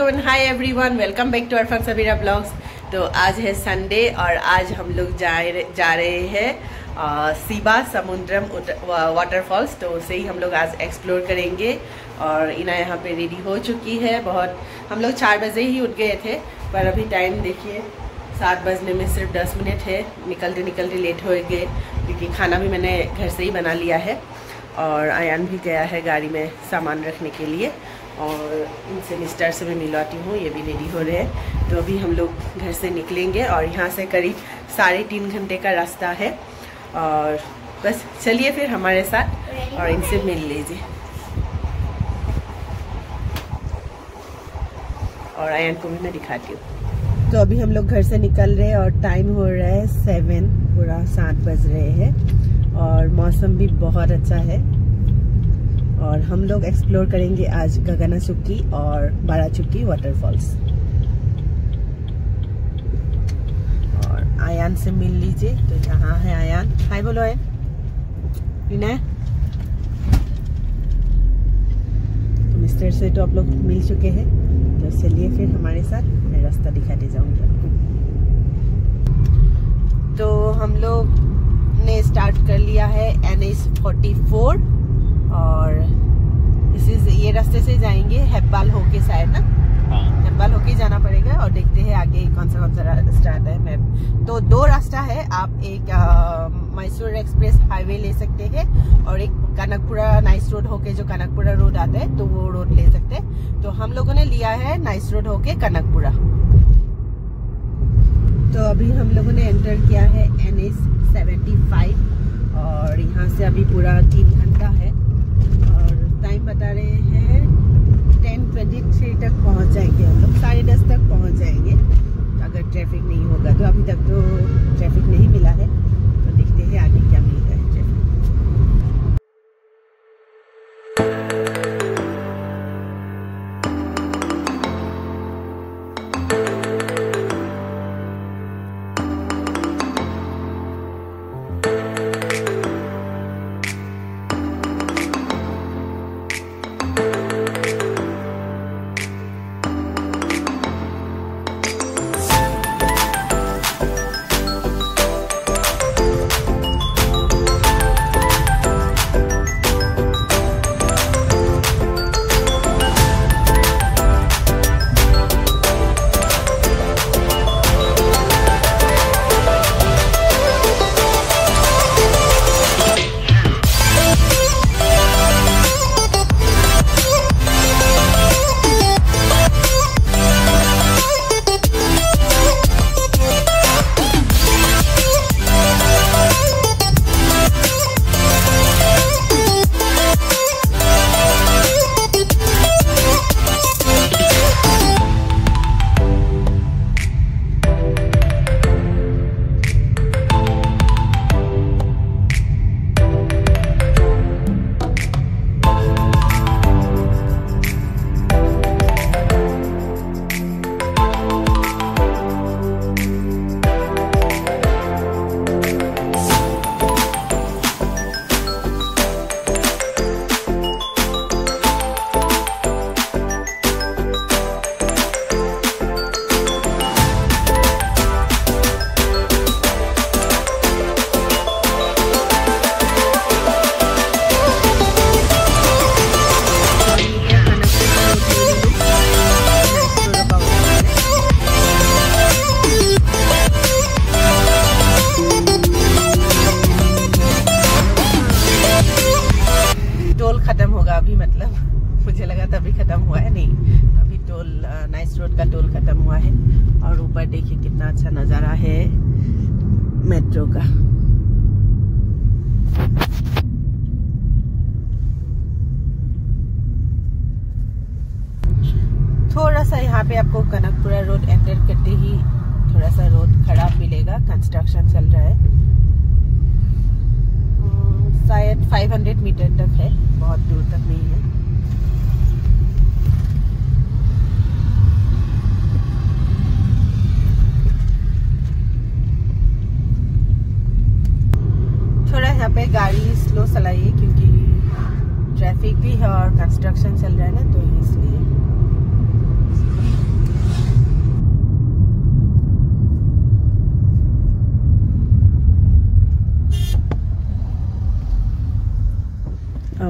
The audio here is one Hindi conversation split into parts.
वालेकुम and hi everyone, welcome back to Arfan Sabira vlogs. तो आज है संडे और आज हम लोग जा रहे हैं सीबा समुद्रम वाटरफॉल्स। तो उसे ही हम लोग आज एक्सप्लोर करेंगे। और इना यहाँ पे रेडी हो चुकी है। बहुत हम लोग 4 बजे ही उठ गए थे, पर अभी टाइम देखिए 7 बजने में सिर्फ 10 मिनट है। निकलते निकलते लेट हो गए क्योंकि खाना भी मैंने घर से ही बना लिया है। और आयान भी गया है गाड़ी में सामान रखने के लिए। और इनसे मिस्टर से मैं मिलवाती हूँ, ये भी रेडी हो रहे हैं। तो अभी हम लोग घर से निकलेंगे और यहाँ से करीब 3.5 घंटे का रास्ता है। और बस चलिए फिर हमारे साथ और इनसे मिल लीजिए। और आयान को भी मैं दिखाती हूँ। तो अभी हम लोग घर से निकल रहे हैं और टाइम हो रहा है 7, पूरा 7 बज रहे हैं। और मौसम भी बहुत अच्छा है। और हम लोग एक्सप्लोर करेंगे आज गगनाचुक्की और बाराचुक्की वाटरफॉल्स। और आयान से मिल लीजिए। तो यहाँ है आयान, हाय बोलो आयान। विनय, तो मिस्टर से तो आप लोग मिल चुके हैं, तो चलिए फिर हमारे साथ, मैं रास्ता दिखाते जाऊंगी आपको। तो हम लोग ने स्टार्ट कर लिया है NH 44 और ये रास्ते से जाएंगे हेब्बाल होके शायद ना। हाँ। हेब्बाल होके जाना पड़ेगा और देखते हैं आगे कौन सा रास्ता है मैप। तो 2 रास्ता है, आप एक मैसूर एक्सप्रेस हाईवे ले सकते हैं और एक कनकपुरा नाइस रोड होके, जो कनकपुरा रोड आता है तो वो रोड ले सकते हैं। तो हम लोगों ने लिया है नाइस रोड होके कनकपुरा। तो अभी हम लोगों ने एंटर किया है NH 75 और यहाँ से अभी पूरा 3 घंटा है। और टाइम बता रहे हैं 10:23 तक पहुँच जाएंगे हम लोग, 10:30 तक पहुँच जाएंगे अगर ट्रैफिक नहीं होगा। तो अभी तक तो ट्रैफिक नहीं मिला है, तो देखते हैं आगे क्या मिलता है ट्रैफिक। मुझे लगा था अभी खत्म हुआ है, नहीं अभी टोल नाइस रोड का टोल खत्म हुआ है। और ऊपर देखिए कितना अच्छा नज़ारा है मेट्रो का। थोड़ा सा यहाँ पे आपको कनकपुरा रोड एंटर करते ही थोड़ा सा रोड खराब मिलेगा, कंस्ट्रक्शन चल रहा है। शायद 500 मीटर तक है, बहुत दूर तक नहीं है। थोड़ा यहाँ पे गाड़ी स्लो चलाइए क्योंकि ट्रैफिक भी है और कंस्ट्रक्शन चल रहा है ना, तो इसलिए।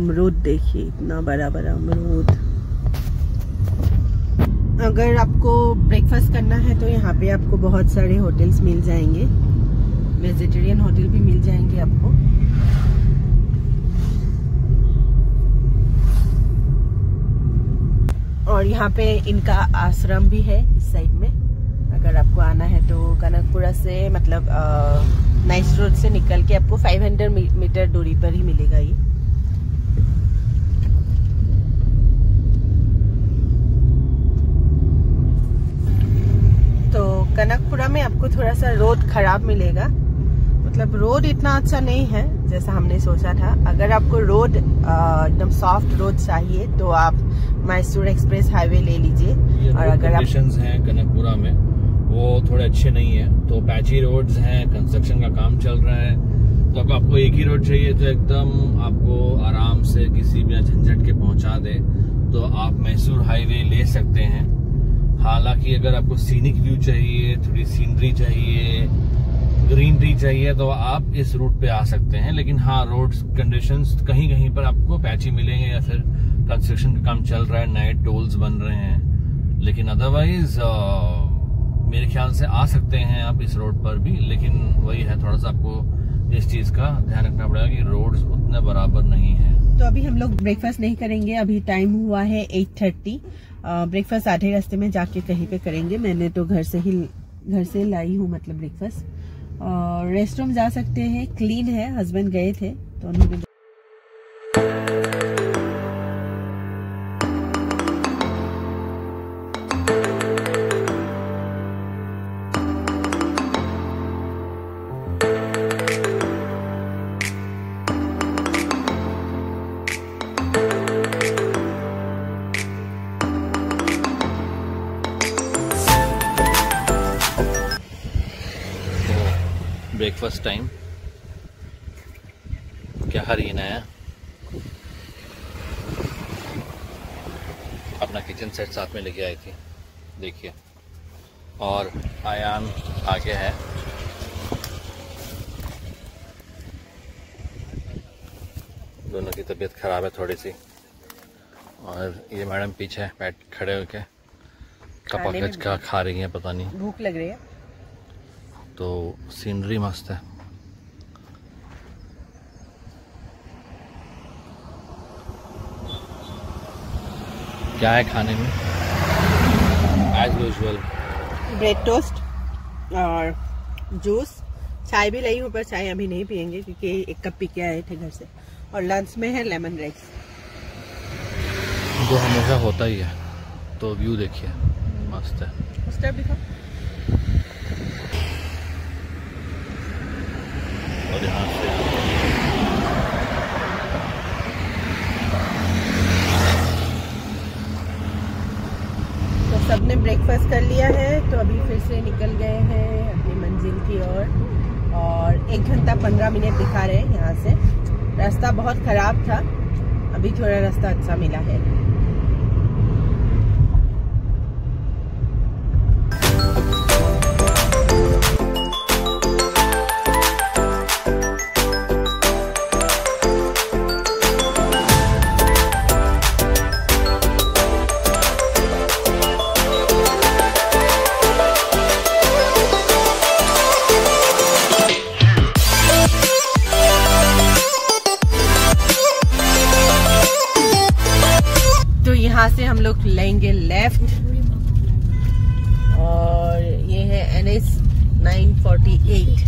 अमरूद देखिए, इतना बड़ा बड़ा अमरूद। अगर आपको ब्रेकफास्ट करना है तो यहाँ पे आपको बहुत सारे होटल्स मिल जाएंगे, वेजिटेरियन होटल भी मिल जाएंगे आपको। और यहाँ पे इनका आश्रम भी है इस साइड में। अगर आपको आना है तो कनकपुरा से मतलब नाइस रोड से निकल के आपको 500 मीटर दूरी पर ही मिलेगा ये। तो कनकपुरा में आपको थोड़ा सा रोड खराब मिलेगा, मतलब रोड इतना अच्छा नहीं है जैसा हमने सोचा था। अगर आपको रोड एकदम सॉफ्ट रोड चाहिए तो आप मैसूर एक्सप्रेस हाईवे ले लीजिए। और अगर आप हैं कनकपुरा में वो थोड़े अच्छे नहीं है, तो पैची रोड्स हैं, कंस्ट्रक्शन का काम चल रहा है, तो अब आपको एक ही रोड चाहिए तो एकदम आपको आराम से किसी भी झंझट के पहुंचा दे, तो आप मैसूर हाईवे ले सकते हैं। हालांकि अगर आपको सीनिक व्यू चाहिए, थोड़ी सीनरी चाहिए, ग्रीनरी चाहिए, तो आप इस रूट पे आ सकते हैं। लेकिन हाँ, रोड कंडीशंस कहीं कहीं पर आपको पैची मिलेंगे या फिर कंस्ट्रक्शन का काम चल रहा है, नए टोल्स बन रहे हैं। लेकिन अदरवाइज मेरे ख्याल से आ सकते हैं आप इस रोड पर भी। लेकिन वही है, थोड़ा सा आपको इस चीज का ध्यान रखना पड़ेगा कि रोड्स उतने बराबर नहीं है। तो अभी हम लोग ब्रेकफास्ट नहीं करेंगे, अभी टाइम हुआ है 8:30। ब्रेकफास्ट आधे रास्ते में जाके कहीं पे करेंगे। मैंने तो घर से लाई हूँ मतलब ब्रेकफास्ट। और रेस्ट रूम जा सकते हैं, क्लीन है, हस्बैंड गए थे तो उन्होंने ब्रेकफास्ट टाइम। क्या हरीन है, अपना किचन सेट साथ में लेके आई थी, देखिए। और आयान आगे है, दोनों की तबीयत खराब है थोड़ी सी। और ये मैडम पीछे बैठ खड़े होके कपाकच का खा रही है, पता नहीं भूख लग रही है। तो सीनरी मस्त है। क्या है खाने में? एज यूजुअल ब्रेड टोस्ट और जूस। चाय भी लाई हूँ पर चाय अभी नहीं पियेंगे क्योंकि 1 कप पी के आए थे घर से। और लंच में है लेमन राइस, जो हमेशा होता ही है। तो व्यू देखिए, मस्त है। स्टेप दिखा। और यहाँ से तो सबने ब्रेकफास्ट कर लिया है, तो अभी फिर से निकल गए हैं अपनी मंजिल की ओर। और 1 घंटा 15 मिनट दिखा रहे हैं यहाँ से। रास्ता बहुत खराब था, अभी थोड़ा रास्ता अच्छा मिला है। यहाँ से हम लोग लेंगे लेफ्ट और ये है NH 948।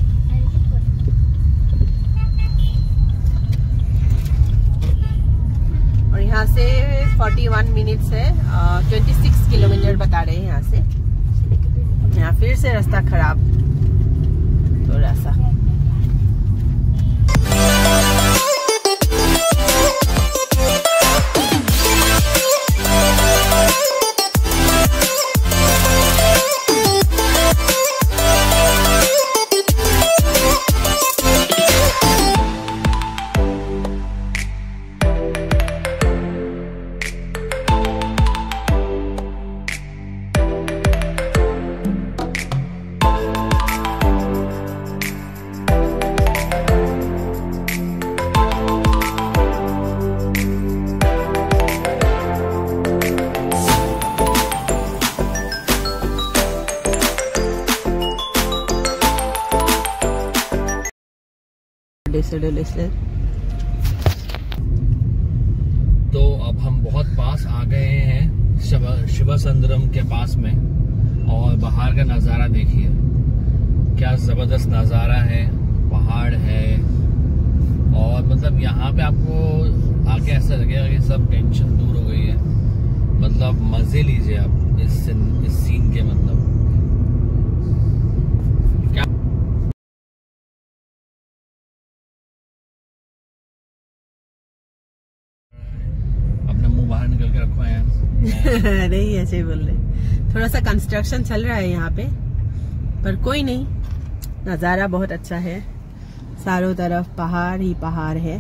और यहाँ से 41 मिनट्स है, 26 किलोमीटर बता रहे हैं यहाँ से। यहाँ फिर से रास्ता खराब थोड़ा सा। डिलिशियस। तो अब हम बहुत पास आ गए हैं शिवसमुद्रम के पास में, और बाहर का नज़ारा देखिए, क्या ज़बरदस्त नज़ारा है। पहाड़ है और मतलब यहाँ पे आपको आके ऐसा लगेगा कि सब टेंशन दूर हो गई है। मतलब मजे लीजिए आप इस सीन के। मतलब क्या अपना मुंह बाहर निकल के रखो यार। नहीं ऐसे ही बोल रहे, थोड़ा सा कंस्ट्रक्शन चल रहा है यहाँ पे, पर कोई नहीं, नज़ारा बहुत अच्छा है। चारों तरफ पहाड़ ही पहाड़ है।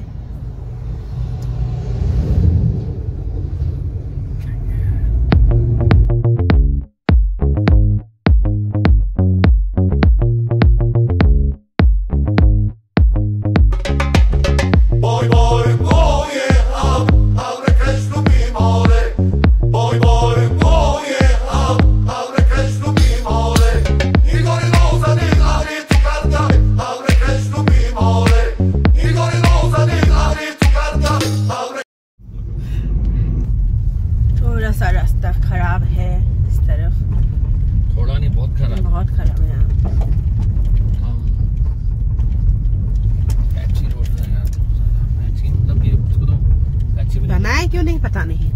थोड़ा सा रास्ता खराब है इस तरफ, थोड़ा नहीं बहुत खराब, बहुत खराब है यहाँ। पैची रोड है यार, पैची मतलब ये उसको तो पैची भी बनाए क्यों नहीं पता नहीं।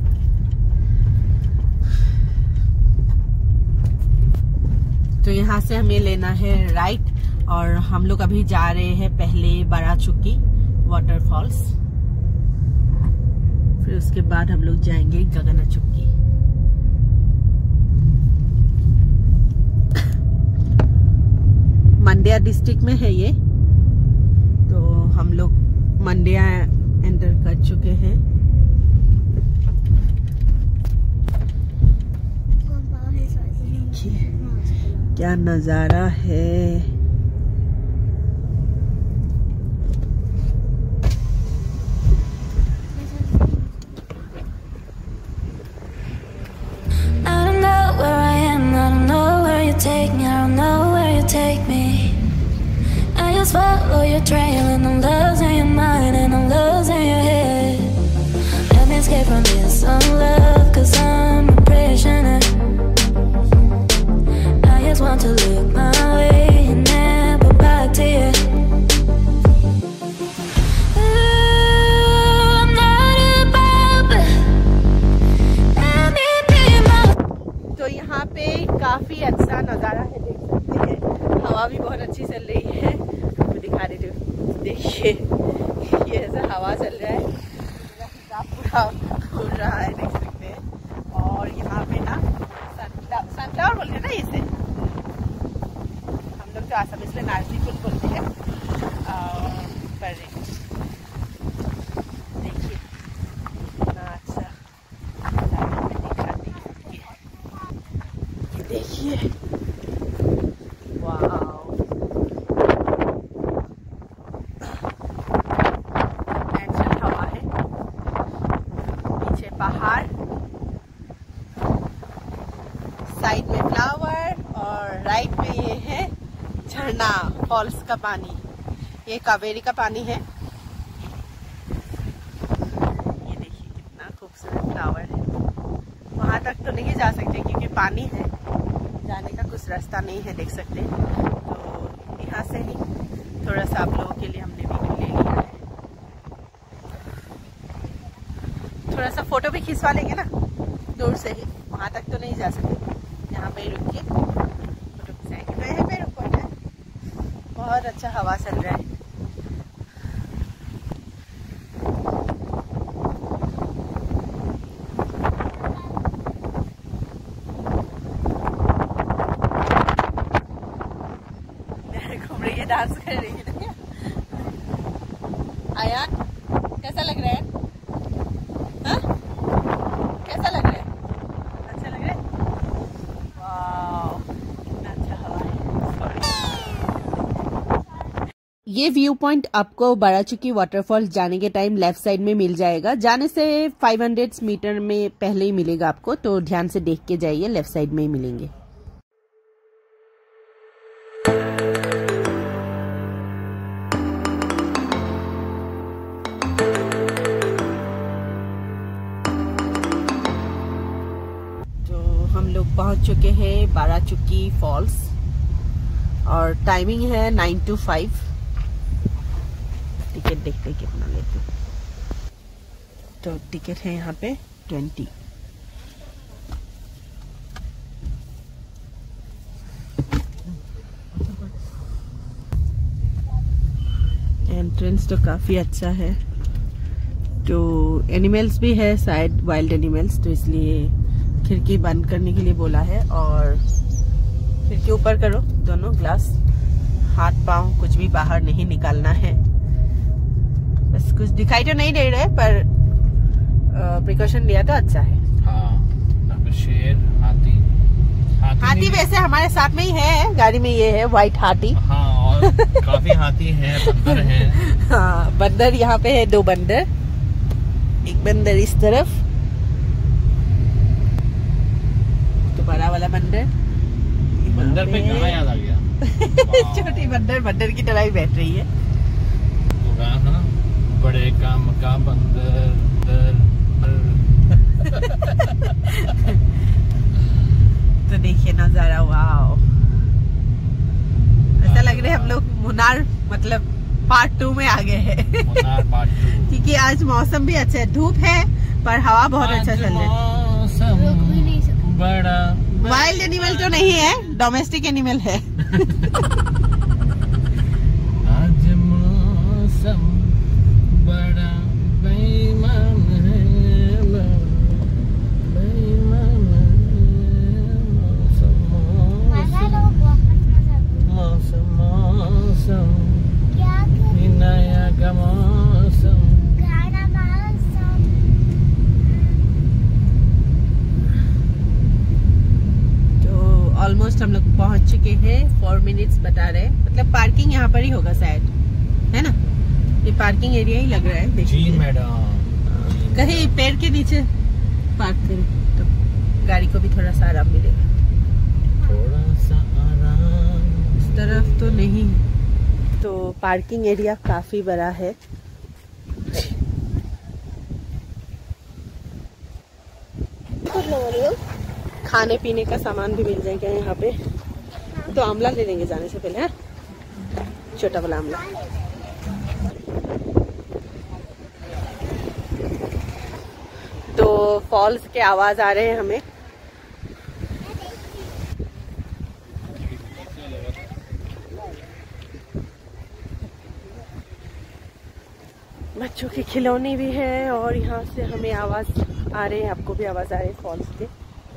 तो यहाँ से हमें लेना है राइट, और हम लोग अभी जा रहे हैं पहले बाराचुकी वाटरफॉल्स, फिर उसके बाद हम लोग जाएंगे गगनाचुकी। मंड्या डिस्ट्रिक्ट में है ये, तो हम लोग मंड्या एंटर कर चुके हैं। क्या नजारा है। Follow your trail and I'm losing your mind and I'm losing your head. Let me escape from this love, cause I'm a prisoner. I just want to look my way and never back to you. Ooh, I'm not about, but let me be my. तो यहाँ पे काफी अच्छा नजारा है, देख सकते हैं। हवा भी बहुत अच्छी चल रही है, दिखा रही थी। देखिए ये ऐसा हवा चल रहा है, पूरा उड़ रहा है, देख सकते हैं। और यहाँ पे ना सनफ्लावर बोलते हैं ना इसे, हम लोग तो आसामीज में नारसी फूल बोलते हैं। पर देखिए कितना अच्छा देखिए, वाह पहाड़, साइड में फ्लावर और राइट में ये है झरना फॉल्स का पानी। ये कावेरी का पानी है। ये देखिए कितना खूबसूरत फ्लावर है। वहां तक तो नहीं जा सकते क्योंकि पानी है, जाने का कुछ रास्ता नहीं है, देख सकते। तो यहाँ से ही थोड़ा सा आप लोगों के लिए हमने वीडियो ले लिया है। थोड़ा सा फोटो भी खिंचवा लेंगे ना दूर से ही, वहां तक तो नहीं जा सकते। यहाँ पे रुक के फोटो खिंचाएंगे, तो यहीं पे रुको ना। बहुत अच्छा हवा चल रहा है। घूम रही है, डांस कर रही है। आया कैसा लग रहा है? हाँ? कैसा लग रहा है? अच्छा लग रहा है? वाव, कितना अच्छा हवा है। ये व्यू पॉइंट आपको बाराचुकी वाटरफॉल जाने के टाइम लेफ्ट साइड में मिल जाएगा। जाने से 500 मीटर में पहले ही मिलेगा आपको, तो ध्यान से देख के जाइए, लेफ्ट साइड में ही मिलेंगे। पहुंच चुके हैं बाराचुकी फॉल्स और टाइमिंग है 9 to 5। टिकट देखते कितना लेते। तो टिकट है यहाँ पे 20। एंट्रेंस तो काफी अच्छा है। तो एनिमल्स भी है शायद, वाइल्ड एनिमल्स, तो इसलिए खिड़की बंद करने के लिए बोला है। और खिड़की ऊपर करो दोनों ग्लास, हाथ पांव कुछ भी बाहर नहीं निकालना है। बस कुछ दिखाई तो नहीं दे रहा है, पर प्रिकॉशन लिया तो अच्छा है। हाँ, शेर, हाथी वैसे हमारे साथ में ही है, गाड़ी में ये है व्हाइट हाथी। हाँ, और काफी हाथी हैं, बंदर हैं। हाँ, बंदर यहाँ पे है, 2 बंदर, एक बंदर इस तरफ, तो बड़ा वाला बंदर पे गाना याद आ गया। छोटी बंदर की तरह ही बैठ रही है। तो गाना था ना, बड़े काम का बंदर। तो देखिए नजारा, वाओ, ऐसा लग रहा है हम लोग मुन्नार मतलब पार्ट 2 में आ गए हैं। क्योंकि आज मौसम भी अच्छा है, धूप है पर हवा बहुत अच्छा चल रहा है। बड़ा वाइल्ड एनिमल तो नहीं है, डोमेस्टिक एनिमल है। आज मौसम बड़ा बेईमान है, बेईमान मौसम नया का मौसम। ऑलमोस्ट हम लोग पहुंच चुके हैं। 4 मिनट्स बता रहे, मतलब पार्किंग यहाँ पर ही होगा शायद, है ना? ये पार्किंग एरिया ही लग रहा है। देखिए जी मैडम, कहीं पेड़ के नीचे पार्क करें तो गाड़ी को भी थोड़ा सा आराम मिलेगा। थोड़ा सा आराम। इस तरफ तो नहीं। तो पार्किंग एरिया काफी बड़ा है। खाने पीने का सामान भी मिल जाएगा यहाँ पे। तो आमला ले लेंगे जाने से पहले, है? छोटा वाला आमला। तो फॉल्स के आवाज आ रहे हैं हमें। बच्चों के खिलौने भी है और यहाँ से हमें आवाज आ रहे हैं, आपको भी आवाज आ रही है फॉल्स के।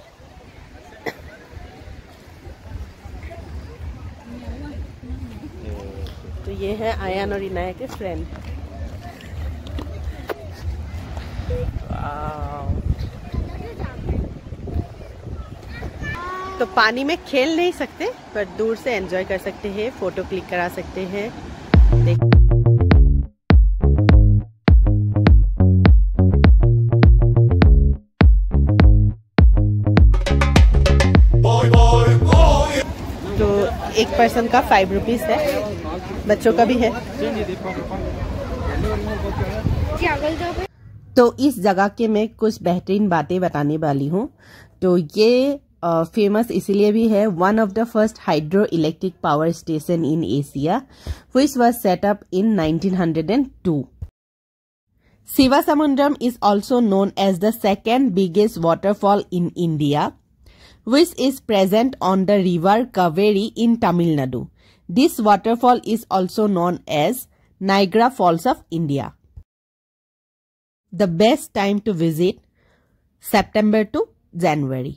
तो ये है आयान और इनाया के फ्रेंड। तो पानी में खेल नहीं सकते पर दूर से एंजॉय कर सकते हैं, फोटो क्लिक करा सकते हैं। देख तो एक पर्सन का 5 रुपीज है, बच्चों का भी है। तो इस जगह के मैं कुछ बेहतरीन बातें बताने वाली हूँ। तो ये फेमस इसीलिए भी है, one of the first hydro electric power station in Asia which was set up in 1902। Sivasamundram is also known as the second biggest waterfall in India, which is present on the river Kaveri in Tamil Nadu. This waterfall is also known as Niagara Falls of India. The best time to visit, September to January.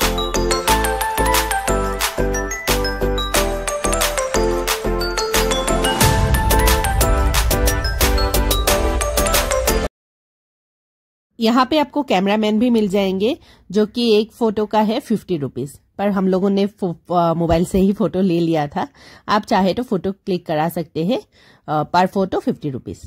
यहाँ पे आपको कैमरामैन भी मिल जाएंगे, जो कि एक फोटो का है 50 रुपीज, पर हम लोगों ने मोबाइल से ही फोटो ले लिया था। आप चाहे तो फोटो क्लिक करा सकते हैं, पर फोटो 50 रुपीज।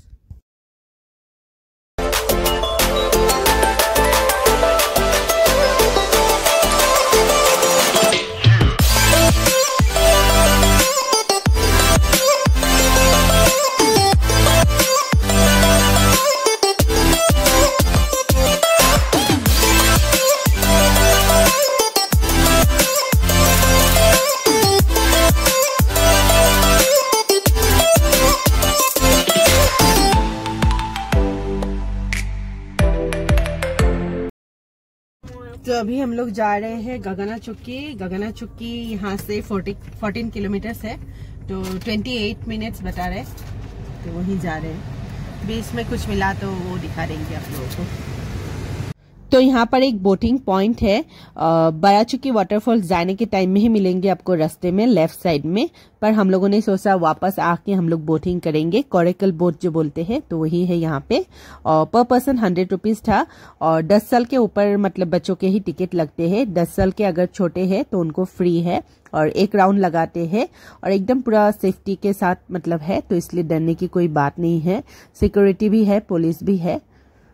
तो अभी हम लोग जा रहे हैं गगना चुक्की यहाँ से 14 किलोमीटर है, तो 28 मिनट्स बता रहे, तो वहीं जा रहे हैं। बीच में कुछ मिला तो वो दिखा देंगे आप लोगों को। तो यहाँ पर एक बोटिंग पॉइंट है, बराचुकी वाटरफॉल जाने के टाइम में ही मिलेंगे आपको रास्ते में लेफ्ट साइड में, पर हम लोगों ने सोचा वापस आके हम लोग बोटिंग करेंगे। कोरेकल बोट जो बोलते हैं, तो वही है यहाँ पे। और पर पर्सन 100 रुपीज था, और 10 साल के ऊपर मतलब बच्चों के ही टिकट लगते हैं। 10 साल के अगर छोटे हैं तो उनको फ्री है, और एक राउंड लगाते हैं, और एकदम पूरा सेफ्टी के साथ मतलब है, तो इसलिए डरने की कोई बात नहीं है। सिक्योरिटी भी है, पुलिस भी है।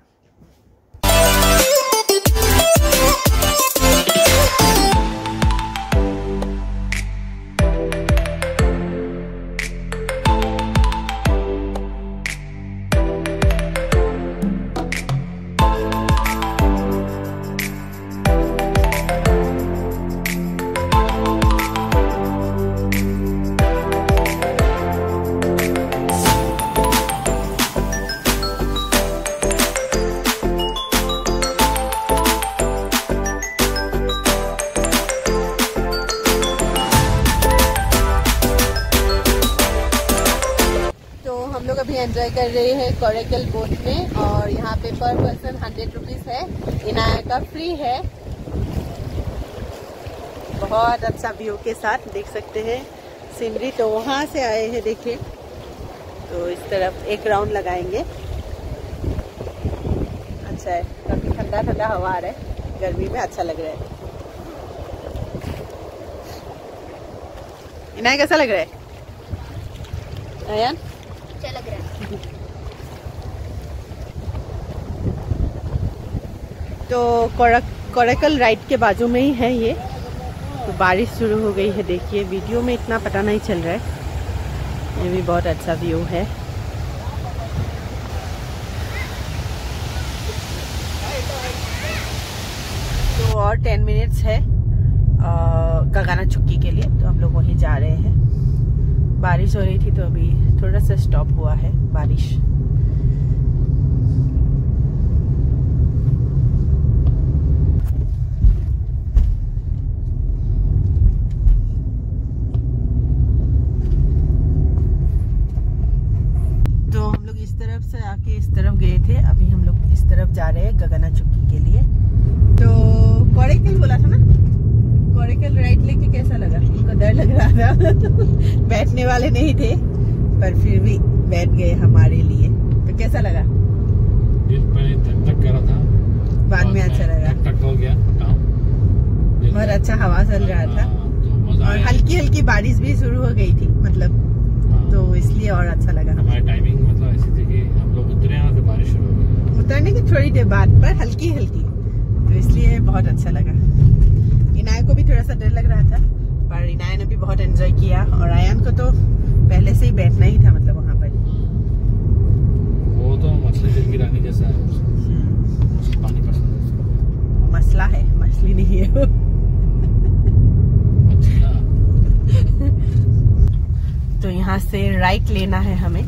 हम लोग अभी एंजॉय कर रहे हैं कोरेकल बोट में, और यहाँ पे पर पर्सन 100 रुपीज है, इनाया का फ्री है। बहुत अच्छा व्यू के साथ देख सकते हैं सीनरी। तो वहाँ से आए हैं, देखिए, तो इस तरफ एक राउंड लगाएंगे। अच्छा है, काफी ठंडा ठंडा हवा आ रहा है, गर्मी में अच्छा लग रहा है। इनाया कैसा लग रहा है अयान? अच्छा लग रहा है। तो कोरेकल राइड के बाजू में ही है ये। तो बारिश शुरू हो गई है, देखिए वीडियो में इतना पता नहीं चल रहा है। ये भी बहुत अच्छा व्यू है। तो और 10 मिनट्स है गगना चुक्की के लिए, तो हम लोग वहीं जा रहे हैं। बारिश हो रही थी, तो अभी थोड़ा सा स्टॉप हुआ है बारिश। तो हम लोग इस तरफ से आके इस तरफ गए थे, अभी हम लोग इस तरफ जा रहे हैं गगना चुक्की के लिए। तो कोरेकल बोला था ना, कोरेकल राइड लेके कैसा लगा? उनको डर लग रहा था बैठने वाले नहीं थे, पर फिर भी बैठ गए हमारे लिए। तो कैसा लगा? पहले धक कर रहा था, बाद में अच्छा लगा। धक हो गया काम, बहुत अच्छा हवा चल रहा था, तो और हल्की हल्की बारिश भी शुरू हो गई थी मतलब, तो इसलिए और अच्छा लगा। हमारी टाइमिंग मतलब ऐसी थी कि हम लोग उतरे यहाँ से बारिश शुरू हो गई। उतरने की थोड़ी देर बाद पर हल्की हल्की, तो इसलिए बहुत अच्छा लगा। इनाया को भी थोड़ा सा डर लग रहा था, पर इनाया ने भी बहुत एंजॉय किया, और आयान को तो पहले से ही बैठना ही था मतलब वहाँ पर। वो तो मछली दिल की रानी जैसा है, पानी पसंद है उसको। मसला है, मछली नहीं है वो। अच्छा। तो यहाँ से राइट लेना है हमें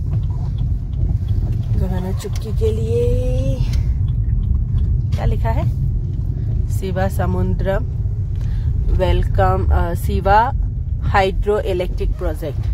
गगना चुक्की के लिए। क्या लिखा है? Shiva Samudram welcome, Shiva hydro electric project.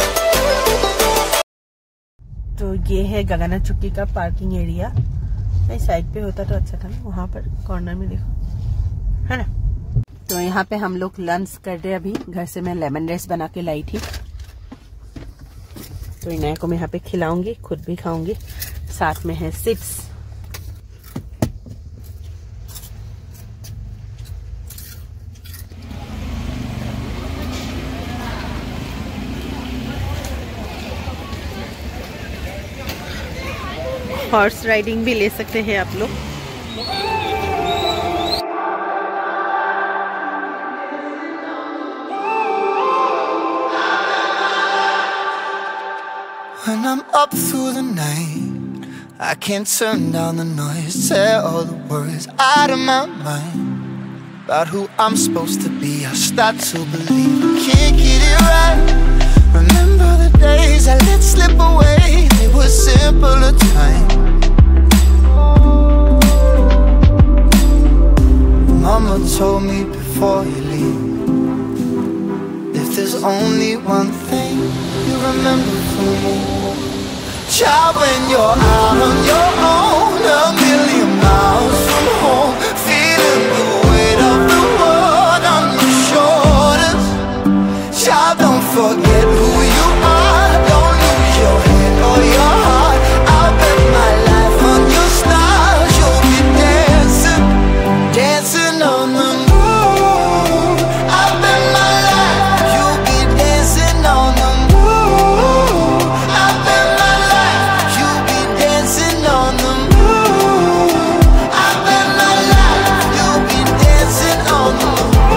तो ये है गगना चुक्की का पार्किंग एरिया। इस साइड पे होता तो अच्छा था ना, वहां पर कॉर्नर में देखो, है ना। तो यहाँ पे हम लोग लंच कर रहे हैं अभी। घर से मैं लेमन राइस बना के लाई थी, तो इनाया को मैं यहाँ पे खिलाऊंगी, खुद भी खाऊंगी। साथ में है चिप्स। हॉर्स राइडिंग भी ले सकते हैं आप लोग। When I'm up through the night, I can't turn down the noise. Tear all the worries out of my mind about who I'm supposed to be. I start to believe I can't get it right. Remember the days I let slip away. They were simpler times. Mama told me before you leave, if there's only one thing you remember from me, child, when you're out on your own, a million miles from home, feeling the weight of the world on your shoulders, child, don't forget who you are, don't lose your head or your heart. I'll bet my life on your stars. You'll be dancing, dancing on the moon. I'll bet my life you'll be dancing on the moon. I'll bet my life you'll be dancing on the moon. I'll bet my life you'll be dancing on the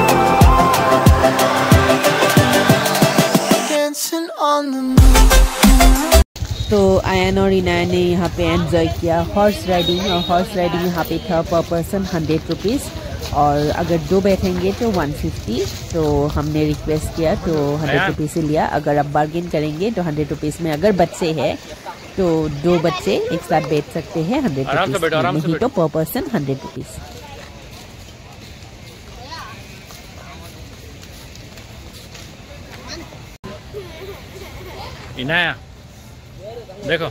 moon. Dancing on the moon. तो आयन और इनाया ने यहाँ पे एंजॉय किया हॉर्स राइडिंग। और हॉर्स राइडिंग यहाँ पे था पर पर्सन 100 रुपीज़, और अगर 2 बैठेंगे तो 150। तो हमने रिक्वेस्ट किया तो 100 रुपीज़ से लिया। अगर आप बार्गेन करेंगे तो 100 रुपीज़ में, अगर बच्चे हैं तो 2 बच्चे एक साथ बैठ सकते हैं 100 रुपीज़, नहीं तो पर पर्सन 100 रुपीज़। इनाया देखो,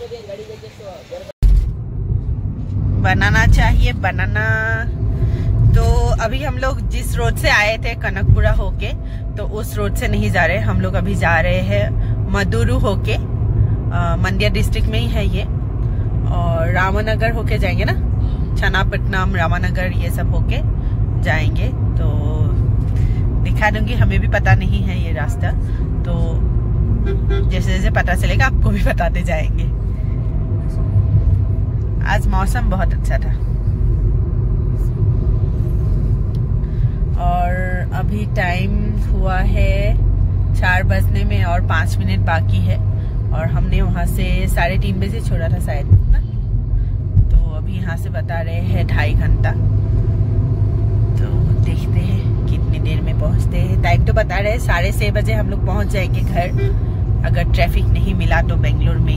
बनाना चाहिए बनाना। तो अभी हम लोग जिस रोड से आए थे कनकपुरा होके, तो उस रोड से नहीं जा रहे, हम लोग अभी जा रहे हैं मदुरू होके। मंड्या डिस्ट्रिक्ट में ही है ये, और रामनगर होके जाएंगे ना, चन्नापट्टनम रामनगर ये सब होके जाएंगे। तो दिखा दूंगी, हमें भी पता नहीं है ये रास्ता, तो जैसे जैसे पता चलेगा आपको भी बताते जाएंगे। आज मौसम बहुत अच्छा था, और अभी टाइम हुआ है 4 बजने में और 5 मिनट बाकी है, और हमने वहां से 3:30 बजे छोड़ा था शायद ना, तो अभी यहाँ से बता रहे हैं 2.5 घंटा। तो देखते हैं कितनी देर में पहुंचते हैं। टाइम तो बता रहे हैं 6:30 बजे हम लोग पहुंच जाएंगे घर, अगर ट्रैफिक नहीं मिला तो बेंगलोर में।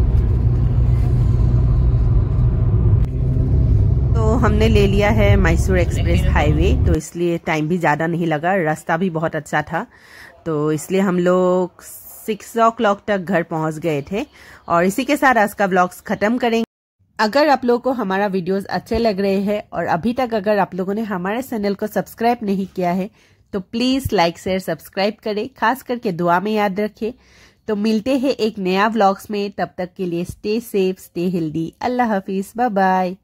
तो हमने ले लिया है मैसूर एक्सप्रेस हाईवे, तो इसलिए टाइम भी ज़्यादा नहीं लगा, रास्ता भी बहुत अच्छा था, तो इसलिए हम लोग 6 o'clock तक घर पहुंच गए थे। और इसी के साथ आज का व्लॉग्स खत्म करेंगे। अगर आप लोगों को हमारा वीडियोस अच्छे लग रहे हैं और अभी तक अगर आप लोगों ने हमारे चैनल को सब्सक्राइब नहीं किया है तो प्लीज लाइक शेयर सब्सक्राइब करें, खास करके दुआ में याद रखें। तो मिलते हैं एक नया व्लॉग्स में, तब तक के लिए स्टे सेफ, स्टे हेल्दी। अल्लाह हाफिज, बाय बाय।